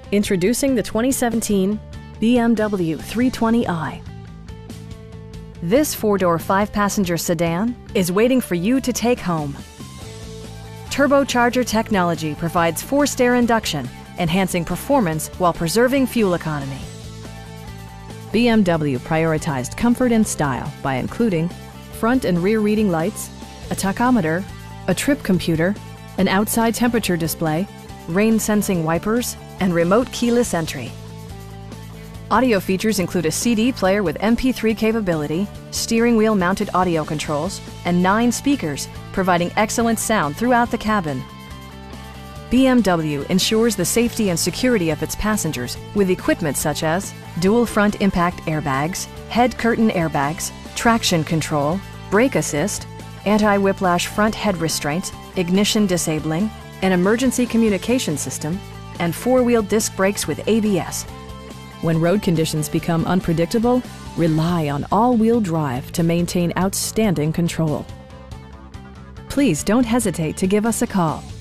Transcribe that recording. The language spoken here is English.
Introducing the 2017 BMW 320i. This four-door, five-passenger sedan is waiting for you to take home. Turbocharger technology provides forced air induction, enhancing performance while preserving fuel economy. BMW prioritized comfort and style by including front and rear reading lights, a tachometer, a trip computer, an outside temperature display, rain-sensing wipers, and remote keyless entry. Audio features include a CD player with MP3 capability, steering wheel mounted audio controls, and 9 speakers, providing excellent sound throughout the cabin. BMW ensures the safety and security of its passengers with equipment such as dual front impact airbags, head curtain airbags, traction control, brake assist, anti-whiplash front head restraints, ignition disabling, an emergency communication system, and 4-wheel disc brakes with ABS. When road conditions become unpredictable, rely on all-wheel drive to maintain outstanding control. Please don't hesitate to give us a call.